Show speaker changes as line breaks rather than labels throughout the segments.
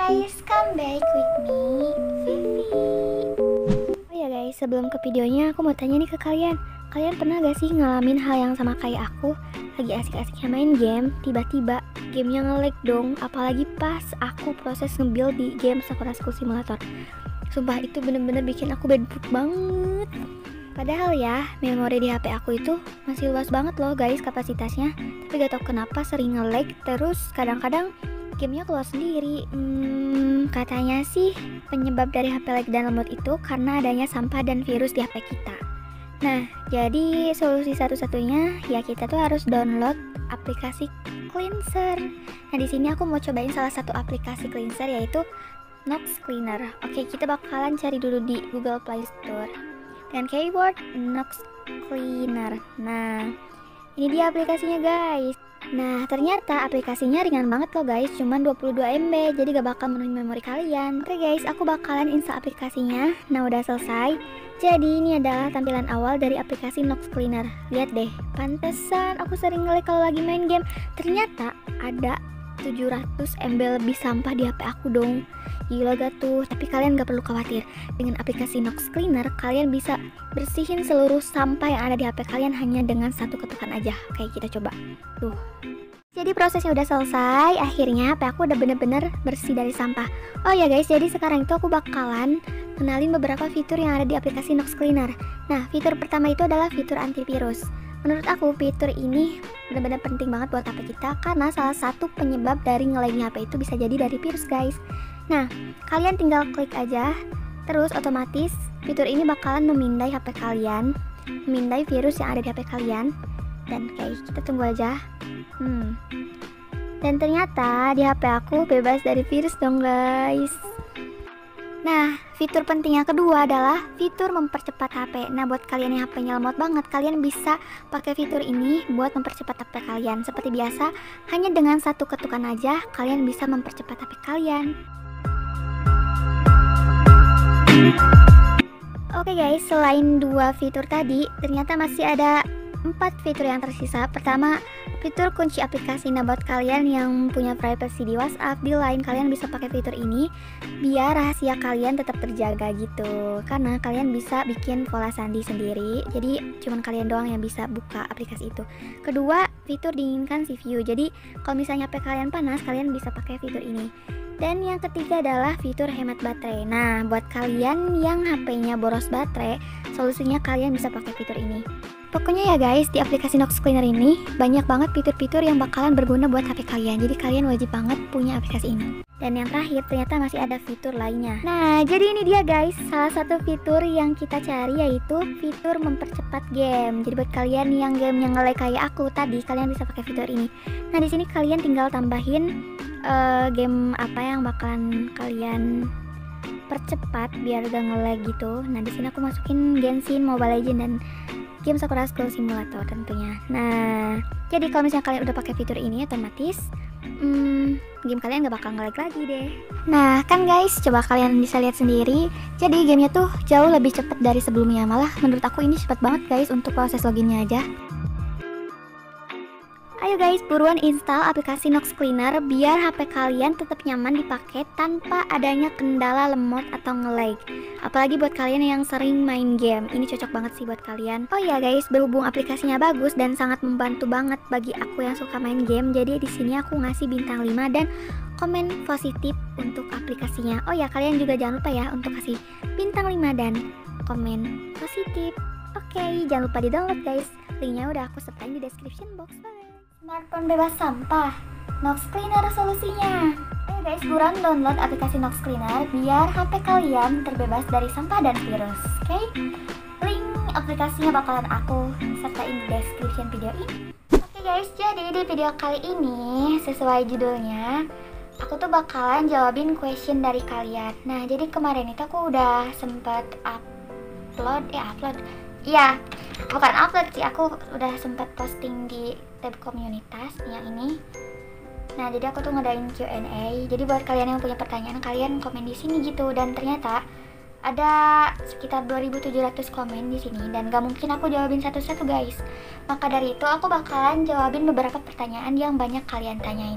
guys, come back with me, Vivi. Oh ya guys, sebelum ke videonya aku mau tanya nih ke kalian. Kalian pernah gak sih ngalamin hal yang sama kayak aku? Lagi asik-asiknya main game, tiba-tiba gamenya nge-lag dong. Apalagi pas aku proses nge-build di game Sakura School Simulator. Sumpah itu bener-bener bikin aku bad mood banget. Padahal ya, memori di HP aku itu masih luas banget loh guys kapasitasnya. Tapi gak tau kenapa sering nge-lag, terus kadang-kadang gamenya keluar sendiri. Katanya sih penyebab dari HP lag dan lemot itu karena adanya sampah dan virus di HP kita. Nah, jadi solusi satu-satunya ya kita tuh harus download aplikasi cleanser. Nah, di sini aku mau cobain salah satu aplikasi cleanser yaitu Nox Cleaner. Oke, kita bakalan cari dulu di Google Play Store dan keyword Nox Cleaner. Nah, ini dia aplikasinya guys. Nah, ternyata aplikasinya ringan banget loh guys, cuman 22 MB, jadi gak bakal memenuhi memori kalian. Oke guys, aku bakalan install aplikasinya. Nah, udah selesai. Jadi ini adalah tampilan awal dari aplikasi Nox Cleaner. Lihat deh, pantesan aku sering nge-lag kalau lagi main game. Ternyata ada 700 MB lebih sampah di HP aku dong. Gila gak tuh? Tapi kalian gak perlu khawatir. Dengan aplikasi Nox Cleaner, kalian bisa bersihin seluruh sampah yang ada di HP kalian hanya dengan satu ketukan aja. Kayak kita coba. Tuh. Jadi prosesnya udah selesai. Akhirnya HP aku udah bener-bener bersih dari sampah. Oh ya guys, jadi sekarang itu aku bakalan kenalin beberapa fitur yang ada di aplikasi Nox Cleaner. Nah, fitur pertama itu adalah fitur antivirus. Menurut aku fitur ini benar-benar penting banget buat HP kita karena salah satu penyebab dari nge-lagnya HP itu bisa jadi dari virus guys. Nah, kalian tinggal klik aja, terus otomatis fitur ini bakalan memindai HP kalian, memindai virus yang ada di HP kalian. Dan guys, kita tunggu aja. Dan ternyata di HP aku bebas dari virus dong guys. Nah, fitur penting yang kedua adalah fitur mempercepat HP. Nah, buat kalian yang HP-nya lemot banget, kalian bisa pakai fitur ini buat mempercepat HP kalian. Seperti biasa, hanya dengan satu ketukan aja, kalian bisa mempercepat HP kalian. Oke guys, selain dua fitur tadi, ternyata masih ada 4 fitur yang tersisa. Pertama, fitur kunci aplikasi. Nah, buat kalian yang punya privacy di WhatsApp, di Line, kalian bisa pakai fitur ini biar rahasia kalian tetap terjaga gitu. Karena kalian bisa bikin pola sandi sendiri. Jadi cuman kalian doang yang bisa buka aplikasi itu. Kedua, fitur dinginkan CPU. Jadi kalau misalnya HP kalian panas, kalian bisa pakai fitur ini. Dan yang ketiga adalah fitur hemat baterai. Nah, buat kalian yang HP-nya boros baterai, solusinya kalian bisa pakai fitur ini. Pokoknya ya guys, di aplikasi Nox Cleaner ini banyak banget fitur-fitur yang bakalan berguna buat HP kalian. Jadi kalian wajib banget punya aplikasi ini. Dan yang terakhir, ternyata masih ada fitur lainnya. Nah, jadi ini dia guys, salah satu fitur yang kita cari yaitu fitur mempercepat game. Jadi buat kalian yang gamenya nge-lag kayak aku tadi, kalian bisa pakai fitur ini. Nah, di sini kalian tinggal tambahin game apa yang bakalan kalian percepat biar gak nge-lag gitu. Nah, di sini aku masukin Genshin, Mobile Legends, dan game Sakura School Simulator tentunya. Nah, jadi kalau misalnya kalian udah pakai fitur ini, otomatis game kalian gak bakal nge-lag lagi deh. Nah kan guys, coba kalian bisa lihat sendiri. Jadi gamenya tuh jauh lebih cepat dari sebelumnya. Malah menurut aku ini cepat banget guys untuk proses loginnya aja. Ayo guys, buruan install aplikasi Nox Cleaner biar HP kalian tetap nyaman dipakai tanpa adanya kendala lemot atau nge-lag. Apalagi buat kalian yang sering main game, ini cocok banget sih buat kalian. Oh ya guys, berhubung aplikasinya bagus dan sangat membantu banget bagi aku yang suka main game, jadi di sini aku ngasih bintang 5 dan komen positif untuk aplikasinya. Oh ya, kalian juga jangan lupa ya untuk kasih bintang 5 dan komen positif. Oke, jangan lupa di-download guys. Linknya udah aku sertain di description box. Bye. Smartphone bebas sampah, Nox Cleaner solusinya. Ayo guys, buruan download aplikasi Nox Cleaner biar HP kalian terbebas dari sampah dan virus. Oke? Link aplikasinya bakalan aku sertain di description video ini. Oke guys, jadi di video kali ini sesuai judulnya, aku tuh bakalan jawabin question dari kalian. Nah, jadi kemarin itu aku udah sempet upload. Iya, bukan upload sih, aku udah sempat posting di tab komunitas yang ini. Nah, jadi aku tuh ngadain Q&A. Jadi buat kalian yang punya pertanyaan, kalian komen di sini gitu. Dan ternyata ada sekitar 2700 komen di sini dan gak mungkin aku jawabin satu-satu guys. Maka dari itu aku bakalan jawabin beberapa pertanyaan yang banyak kalian tanyain.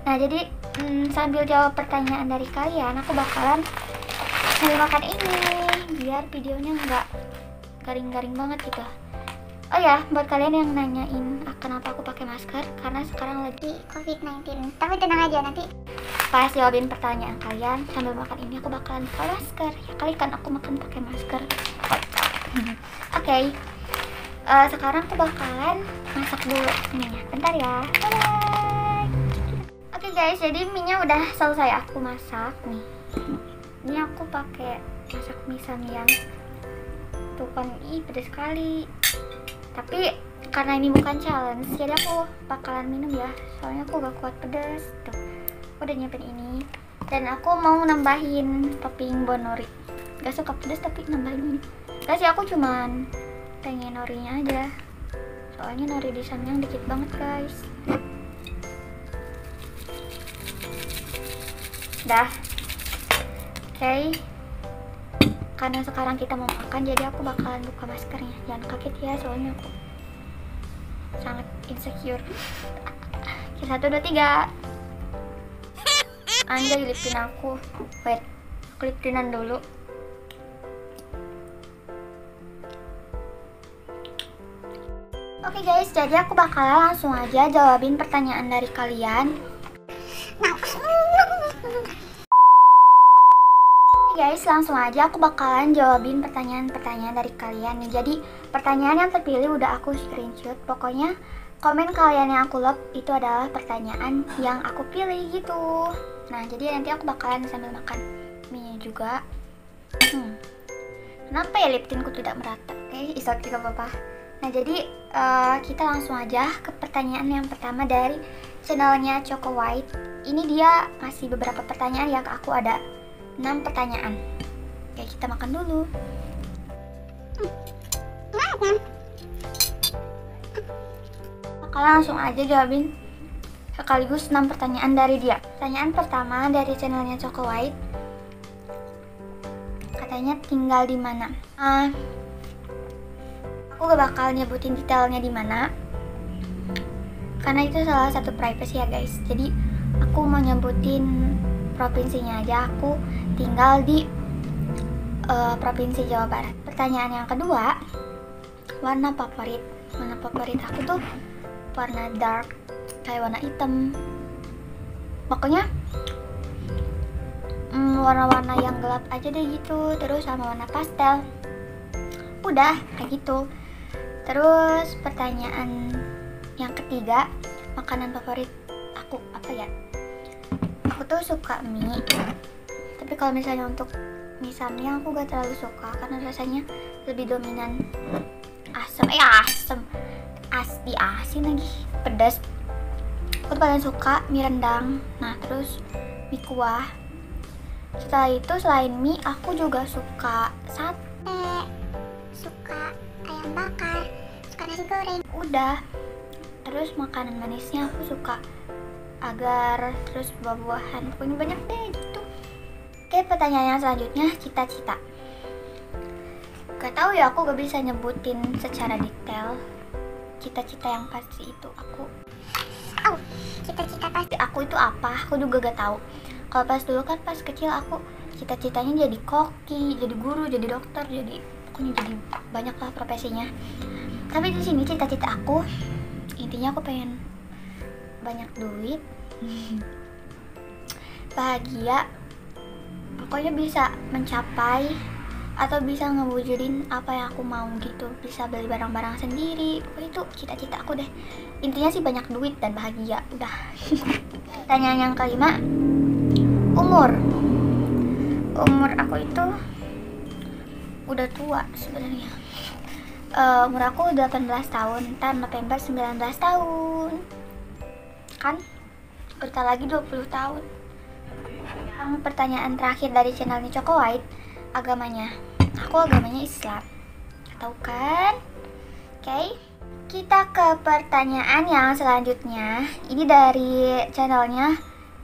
Nah jadi sambil jawab pertanyaan dari kalian, aku bakalan sambil makan ini biar videonya nggak garing-garing banget gitu. Oh ya, buat kalian yang nanyain kenapa aku pakai masker, karena sekarang lagi COVID-19. Tapi tenang aja, nanti pas jawabin pertanyaan kalian sambil makan ini aku bakalan pakai masker. Ya kali kan aku makan pakai masker. Oke. Sekarang aku bakalan masak dulu minyak. Bentar ya. Bye. Oke guys, jadi minyak udah selesai aku masak nih. Ini aku pakai masak mie Samyang. Tuh kan, pedas sekali. Tapi karena ini bukan challenge, jadi aku bakalan minum ya. Soalnya aku gak kuat pedas. Tuh, aku udah nyiapin ini. Dan aku mau nambahin topping bonori. Gak suka pedas tapi nambahin ini. Gak sih, aku cuman pengen norinya aja. Soalnya nori di Samyang dikit banget guys. Dah. Oke. Karena sekarang kita mau makan, jadi aku bakalan buka maskernya. Jangan kaget ya, soalnya aku sangat insecure. Oke, 1, 2, 3. Anjay, lipin aku. Wait, aku lipinan dulu. Oke guys, jadi aku bakalan langsung aja jawabin pertanyaan dari kalian. Guys, langsung aja aku bakalan jawabin pertanyaan-pertanyaan dari kalian nih. Jadi pertanyaan yang terpilih udah aku screenshot. Pokoknya komen kalian yang aku love itu adalah pertanyaan yang aku pilih gitu. Nah jadi nanti aku bakalan sambil makan mie juga. Kenapa ya lip tintku tidak merata? Isok juga apa-apa. Nah jadi kita langsung aja ke pertanyaan yang pertama dari channelnya Choco White. Ini dia ngasih beberapa pertanyaan yang aku ada 6 pertanyaan. Oke, kita makan dulu. Kalian langsung aja jawabin sekaligus 6 pertanyaan dari dia. Pertanyaan pertama dari channelnya Choco White. Katanya tinggal di mana? Aku gak bakal nyebutin detailnya di mana, karena itu salah satu privacy ya guys. Jadi aku mau nyebutin provinsinya aja. Aku tinggal di Provinsi Jawa Barat. Pertanyaan yang kedua, warna favorit. Warna favorit aku tuh warna dark, kayak warna hitam. Pokoknya warna-warna yang gelap aja deh gitu. Terus sama warna pastel. Udah kayak gitu. Terus pertanyaan yang ketiga, makanan favorit aku apa ya? Aku tuh suka mie. Tapi kalau misalnya untuk mie Samyang aku gak terlalu suka karena rasanya lebih dominan asam. Asin lagi, pedas. Aku tuh paling suka mie rendang. Nah terus mie kuah. Setelah itu selain mie aku juga suka sate, suka ayam bakar, suka nasi goreng. Udah. Terus makanan manisnya aku suka agar, terus buah-buahan, pokoknya banyak deh gitu. Oke, pertanyaan yang selanjutnya, cita-cita. Gak tahu ya, aku gak bisa nyebutin secara detail cita-cita yang pasti itu aku. Cita-cita pasti aku itu apa? Aku juga gak tahu. Kalau pas dulu kan pas kecil aku cita-citanya jadi koki, jadi guru, jadi dokter, jadi pokoknya jadi banyak lah profesinya. Tapi di sini cita-cita aku, intinya aku pengen banyak duit, bahagia, pokoknya bisa mencapai atau bisa ngewujudin apa yang aku mau gitu. Bisa beli barang-barang sendiri, pokoknya itu cita-cita aku deh. Intinya sih banyak duit dan bahagia, udah. Pertanyaan yang kelima, umur aku itu udah tua sebenarnya. Umur aku 18 tahun, ntar November 19 tahun kan, bentar lagi 20 tahun. Yang pertanyaan terakhir dari channelnya Choco White, agamanya. Aku agamanya Islam, tahu kan? Oke, kita ke pertanyaan yang selanjutnya. Ini dari channelnya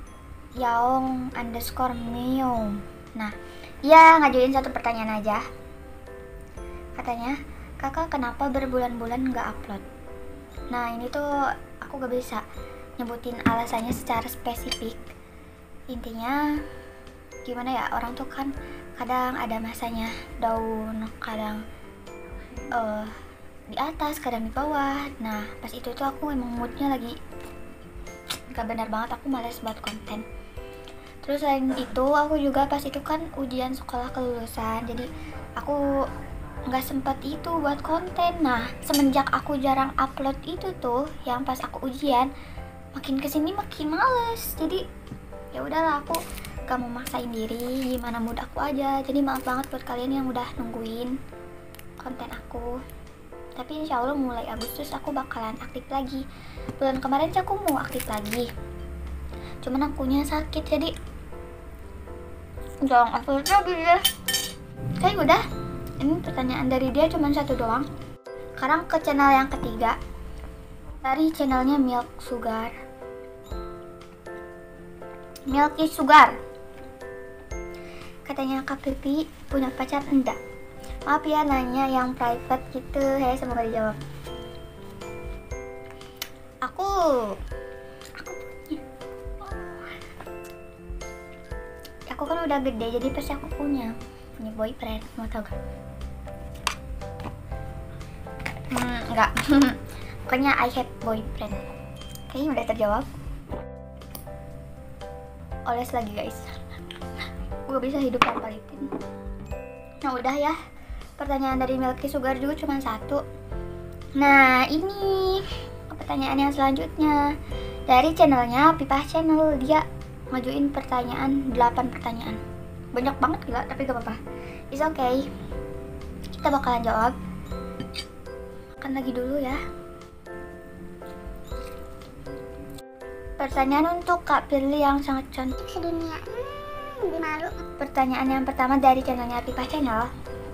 Yaong_Mio. Nah, dia ngajuin satu pertanyaan aja. Katanya, kakak kenapa berbulan-bulan nggak upload? Nah ini tuh aku gak bisa, nyebutin alasannya secara spesifik. Intinya gimana ya, orang tuh kan kadang ada masanya down, kadang di atas, kadang di bawah. Nah pas itu tuh aku emang moodnya lagi gak benar banget, aku males buat konten. Terus selain itu aku juga pas itu kan ujian sekolah kelulusan, jadi aku nggak sempet itu buat konten. Nah semenjak aku jarang upload itu tuh, yang pas aku ujian, makin kesini makin males. Jadi ya udahlah, aku gak mau maksain diri, gimana mood aku aja. Jadi maaf banget buat kalian yang udah nungguin konten aku. Tapi insya Allah mulai Agustus aku bakalan aktif lagi. Bulan kemarin sih aku mau aktif lagi, cuman akunya sakit, jadi jangan upload lagi ya. Kayak udah, ini pertanyaan dari dia cuma satu doang. Sekarang ke channel yang ketiga, dari channelnya Milk Sugar. Milky Sugar. Katanya Kak Pipi punya pacar enggak? Maaf ya nanya yang private gitu, semoga dijawab. Aku punya. Aku kan udah gede, jadi pasti aku punya boyfriend, mau tau gak? Enggak. Pokoknya I have boyfriend. Kayaknya udah terjawab. Oles lagi guys. Gue bisa hidup tanpa lipin. Nah udah ya, pertanyaan dari Milky Sugar juga cuma satu. Nah ini pertanyaan yang selanjutnya dari channelnya Pipah Channel. Dia ngajuin pertanyaan 8 pertanyaan. Banyak banget gila, tapi gak apa-apa, it's okay, kita bakalan jawab. Makan lagi dulu ya. Pertanyaan untuk Kak Firly yang sangat cantik sedunia. Malu. Pertanyaan yang pertama dari channelnya Pipah Channel.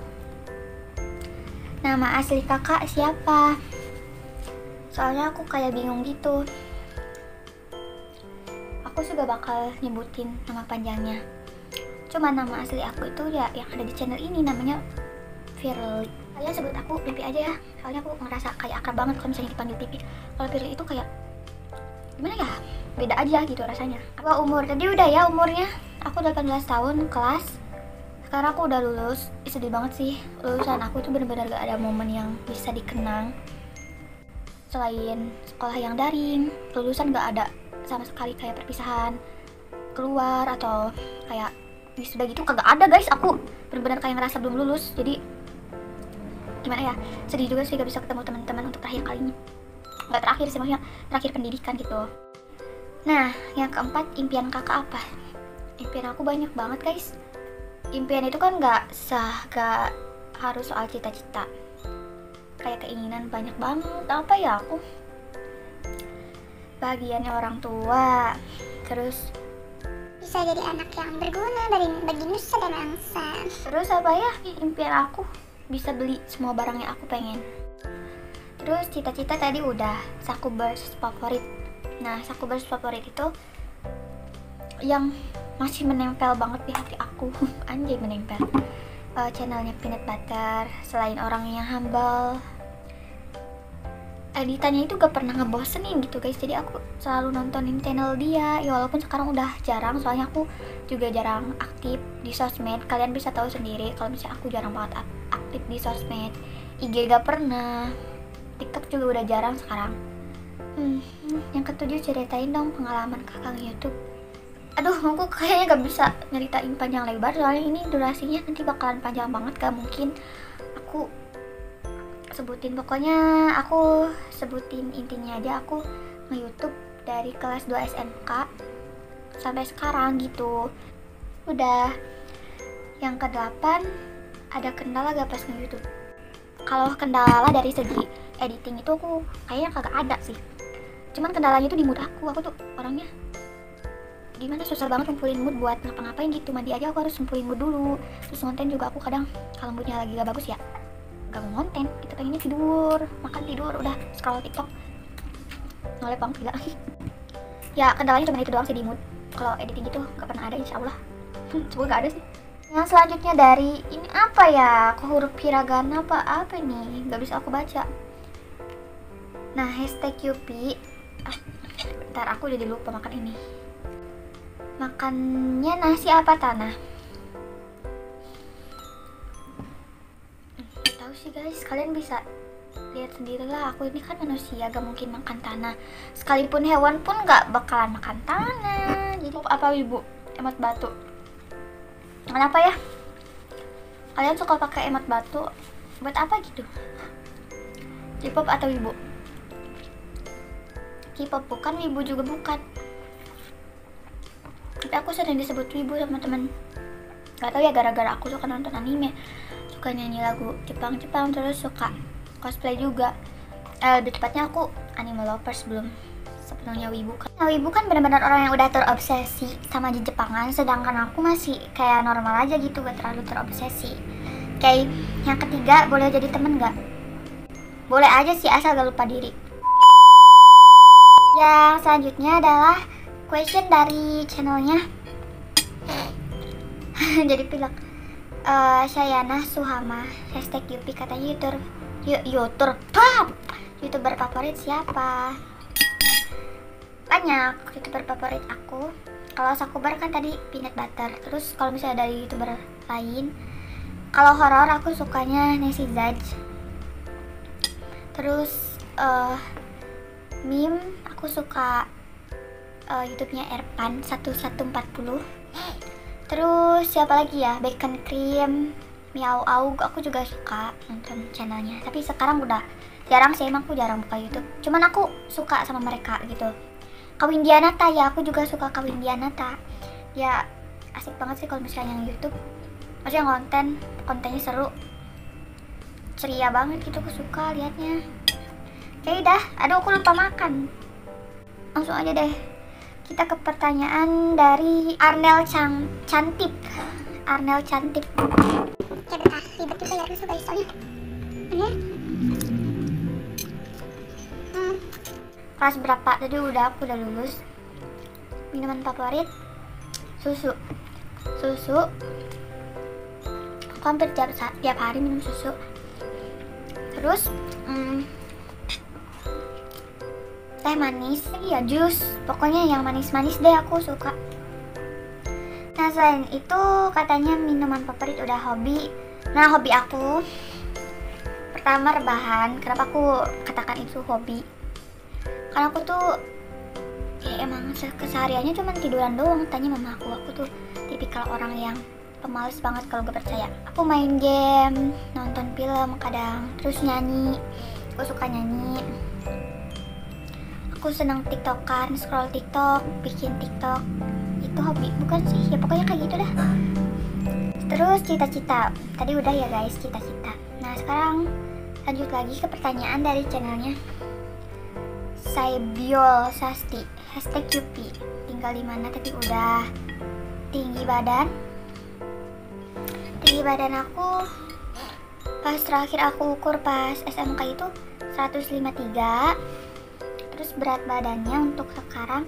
Nama asli kakak siapa? Soalnya aku kayak bingung gitu. Aku juga bakal nyebutin nama panjangnya. Cuma nama asli aku itu ya yang ada di channel ini, namanya Firly. Kalian sebut aku Pipi aja ya. Soalnya aku ngerasa kayak akrab banget kalau misalnya dipanggil Pipi. Kalau Firly itu kayak gimana ya? Beda aja gitu rasanya. Apa umur? Tadi udah ya umurnya. Aku 18 tahun, kelas. Sekarang aku udah lulus. Sedih banget sih. Lulusan aku tuh bener-bener gak ada momen yang bisa dikenang. Selain sekolah yang daring, lulusan gak ada sama sekali kayak perpisahan, keluar atau kayak wisuda gitu, kagak ada guys. Aku bener-bener kayak ngerasa belum lulus. Jadi gimana ya, sedih juga sih gak bisa ketemu teman-teman untuk terakhir kalinya. Gak terakhir sih, maksudnya terakhir pendidikan gitu. Nah yang keempat, impian kakak apa? Impian aku banyak banget guys. Impian itu kan gak harus soal cita-cita. Kayak keinginan banyak banget. Apa ya, aku bahagiannya orang tua, terus bisa jadi anak yang berguna bagi nusa dan bangsa. Terus apa ya, impian aku bisa beli semua barang yang aku pengen. Terus cita-cita tadi udah, Sakubers favorit. Nah Sakubers favorit itu yang masih menempel banget di hati aku. Anjay, menempel. Channelnya Peanut Butter. Selain orangnya humble, editannya itu gak pernah ngebosenin gitu guys. Jadi aku selalu nontonin channel dia ya, walaupun sekarang udah jarang, soalnya aku juga jarang aktif di sosmed. Kalian bisa tahu sendiri kalau misalnya aku jarang banget aktif di sosmed. IG gak pernah, TikTok juga udah jarang sekarang. Yang ketujuh, ceritain dong pengalaman kakak YouTube. Aduh, aku kayaknya gak bisa nyeritain panjang lebar, soalnya ini durasinya nanti bakalan panjang banget. Gak mungkin aku sebutin, pokoknya aku sebutin intinya aja. Aku nge-YouTube dari kelas 2 SMK sampai sekarang gitu. Udah. Yang ke-8, ada kendala gak pas nge-YouTube? Kalau kendala dari segi editing itu aku kayaknya kagak ada sih. Cuman kendalanya tuh di mood aku tuh orangnya gimana, susah banget ngumpulin mood buat ngapa-ngapain gitu. Mandi aja aku harus ngumpulin mood dulu. Terus konten juga aku kadang kalau moodnya lagi gak bagus ya gak mau konten, kita pengennya tidur, makan tidur, udah scroll TikTok, nolep banget gila. Ya kendalanya cuma itu doang sih di mood. Kalau editing gitu gak pernah ada, insya Allah. Semoga gak ada sih. Yang selanjutnya dari ini apa ya, huruf hiragana apa nih, gak bisa aku baca. Nah hashtag Yupi, Bentar, aku jadi lupa makan ini. Makannya nasi apa tanah? Tahu sih guys, kalian bisa lihat sendiri lah. Aku ini kan manusia, gak mungkin makan tanah. Sekalipun hewan pun gak bakalan makan tanah. Jadi apa ibu? Emot batu. Kenapa ya? Kalian suka pakai emot batu buat apa gitu? K-pop atau wibu? K-pop bukan, wibu juga bukan. Tapi aku sering disebut wibu sama temen. Gak tau ya, gara-gara aku suka nonton anime, suka nyanyi lagu Jepang-Jepang, terus suka cosplay juga. Lebih tepatnya aku anime lovers, belum sepenuhnya wibu kan. Nah, wibu kan benar-benar orang yang udah terobsesi sama Jepangan, sedangkan aku masih kayak normal aja gitu, gak terlalu terobsesi. Kayak yang ketiga, boleh jadi temen gak? Boleh aja sih, asal gak lupa diri. Yang selanjutnya adalah question dari channelnya jadi pilek. Syayana Suhama #Yupi katanya YouTuber favorit siapa? Banyak YouTuber favorit aku. Kalau Sakubar kan tadi peanut butter. Terus kalau misalnya dari YouTuber lain, kalau horor aku sukanya Nancy Zaj. Terus meme aku suka YouTube-nya Erpan 1140. Terus siapa lagi ya? Bacon Cream, Miao Aug, aku juga suka nonton channelnya. Tapi sekarang udah jarang sih, emang aku jarang buka YouTube. Cuman aku suka sama mereka gitu. Kawin Dianata ya, aku juga suka Kawin Dianata. Ya asik banget sih kalau misalnya yang YouTube. Maksudnya kontennya seru, ceria banget gitu, aku suka liatnya. Oke dah, aduh aku lupa makan. Langsung aja deh. Kita ke pertanyaan dari Arnel Cantip. Arnel Cantip. Ya bentar, ribet juga ya rusuh guys soalnya. Kelas berapa? Tadi aku udah lulus. Minuman favorit? Susu. Aku hampir tiap hari minum susu. Terus teh manis, iya jus, pokoknya yang manis-manis deh aku suka. Nah selain itu katanya minuman favorit udah hobi. Nah hobi aku pertama rebahan. Kenapa aku katakan itu hobi? Karena aku tuh ya emang kesehariannya cuma tiduran doang. Tanya mama aku tuh tipikal orang yang pemalas banget kalau gak percaya. Aku main game, nonton film kadang, terus nyanyi. Aku suka nyanyi. Aku senang tiktokan, scroll tiktok, bikin tiktok. Itu hobi, bukan sih? Ya pokoknya kayak gitu dah. Terus cita-cita. Tadi udah ya guys, cita-cita. Nah sekarang lanjut lagi ke pertanyaan dari channelnya Saibiol Sasti #Yupi. Tinggal di mana tadi udah. Tinggi badan aku pas terakhir aku ukur pas SMK itu 153. Terus berat badannya untuk sekarang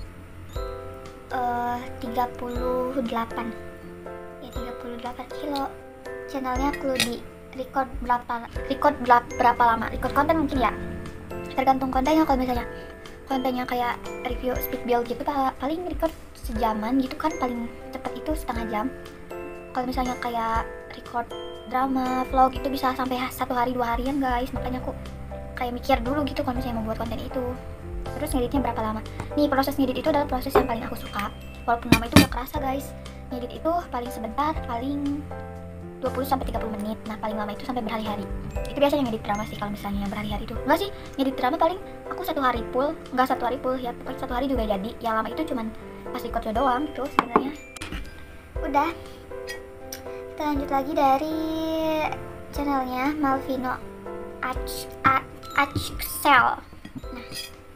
38 ya, 38 kilo. Channelnya Kludi. Record berapa lama? Record konten mungkin ya, tergantung kontennya. Kalau misalnya kontennya kayak review speed build gitu, paling record sejaman gitu kan, paling cepat itu setengah jam. Kalau misalnya kayak record drama, vlog itu bisa sampai 1 hari 2 harian guys. Makanya aku kayak mikir dulu gitu kalau misalnya mau buat konten itu. Terus ngeditnya berapa lama? Nih proses ngedit itu adalah proses yang paling aku suka. Walaupun lama itu gak kerasa guys. Ngedit itu paling sebentar, paling 20-30 menit. Nah paling lama itu sampai berhari-hari. Itu biasanya ngedit drama sih kalau misalnya berhari-hari itu. Enggak sih, ngedit drama paling aku 1 hari full. Enggak 1 hari full ya, pokoknya 1 hari juga jadi. Yang lama itu cuman pas recordnya doang gitu sebenarnya. Udah. Kita lanjut lagi dari channelnya Malvino Axel. Nah,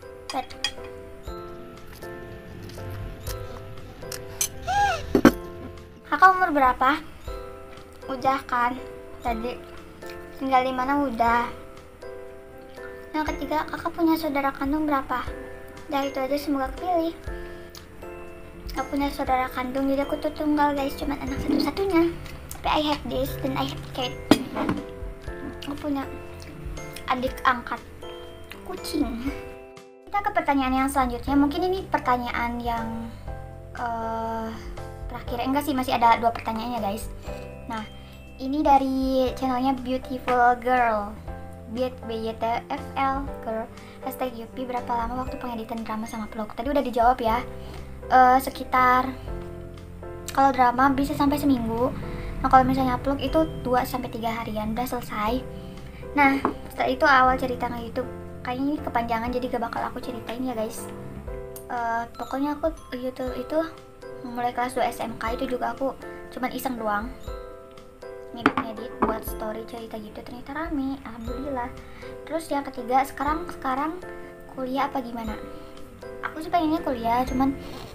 kakak umur berapa? Udah kan tadi. Tinggal di mana udah. Yang ketiga, kakak punya saudara kandung berapa? Dari itu aja, semoga kepilih. Gak punya saudara kandung, jadi aku tuh tunggal guys, cuman anak satu-satunya. Tapi I have this dan I have cat. Aku punya adik angkat kucing. Kita ke pertanyaan yang selanjutnya. Mungkin ini pertanyaan yang terakhir. Enggak sih, masih ada 2 pertanyaannya guys. Nah, ini dari channelnya Beautiful Girl, BYTFL Girl, hashtag Yupi. Berapa lama waktu pengeditan drama sama vlog? Tadi udah dijawab ya. Sekitar, kalau drama bisa sampai seminggu. Nah kalau misalnya vlog itu 2-3 harian udah selesai. Nah setelah itu awal cerita nge YouTube. Kayaknya ini kepanjangan jadi gak bakal aku ceritain ya guys. Pokoknya aku YouTube itu mulai kelas 2 SMK itu juga aku cuman iseng doang, ngedit buat story cerita gitu, ternyata rame, alhamdulillah. Terus yang ketiga, sekarang kuliah apa gimana? Aku sih pengennya kuliah, cuman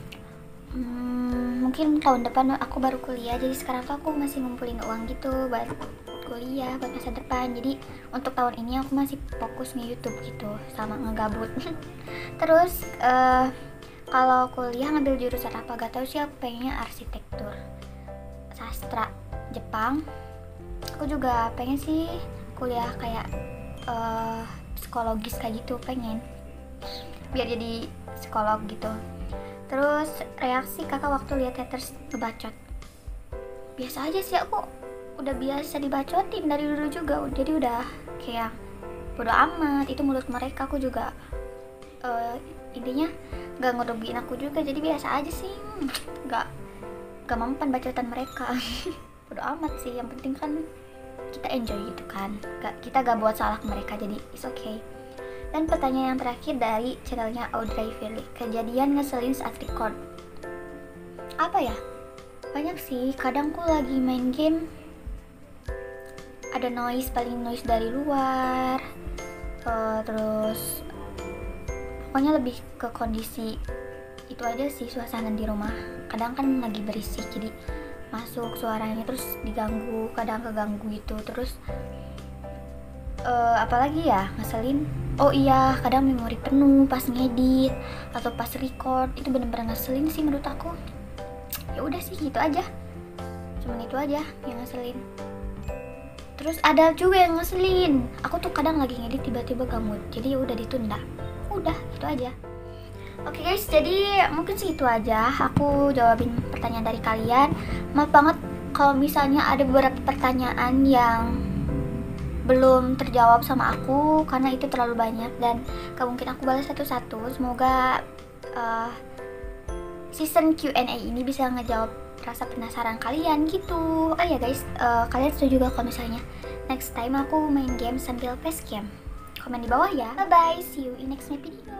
mungkin tahun depan aku baru kuliah, jadi sekarang tuh aku masih ngumpulin uang gitu buat kuliah, buat masa depan. Jadi untuk tahun ini aku masih fokus nge-YouTube gitu sama ngegabut. Terus kalau kuliah ngambil jurusan apa gak tahu sih, aku pengennya arsitektur, sastra Jepang. Aku juga pengen sih kuliah kayak psikologis kayak gitu, pengen biar jadi psikolog gitu. Terus reaksi kakak waktu lihat haters ngebacot? Biasa aja sih, aku udah biasa dibacotin dari dulu juga, jadi udah kayak bodo amat, itu mulut mereka. Aku juga intinya gak ngerugiin aku juga, jadi biasa aja sih, gak mempan bacotan mereka. Bodo amat sih, yang penting kan kita enjoy gitu kan, kita gak buat salah ke mereka, jadi it's okay. Dan pertanyaan yang terakhir dari channelnya Audrey Felix, kejadian ngeselin saat record apa ya? Banyak sih, kadang aku lagi main game ada noise dari luar, terus pokoknya lebih ke kondisi itu aja sih, suasana di rumah kadang kan lagi berisik, jadi masuk suaranya terus diganggu, kadang keganggu gitu. Terus apalagi ya ngeselin, oh iya kadang memori penuh pas ngedit atau pas record, itu bener-bener ngeselin sih menurut aku. Ya udah sih gitu aja, cuman itu aja yang ngeselin. Terus ada juga yang ngeselin, aku tuh kadang lagi ngedit tiba-tiba gak mood, jadi ya udah ditunda, udah gitu aja. Oke guys, jadi mungkin segitu aja aku jawabin pertanyaan dari kalian. Maaf banget kalau misalnya ada beberapa pertanyaan yang belum terjawab sama aku, karena itu terlalu banyak dan gak mungkin aku balas satu-satu. Semoga season Q&A ini bisa ngejawab rasa penasaran kalian gitu. Oh ya guys, kalian setuju gak kalau misalnya next time aku main game sambil facecam? Komen di bawah ya. Bye bye, see you in next video.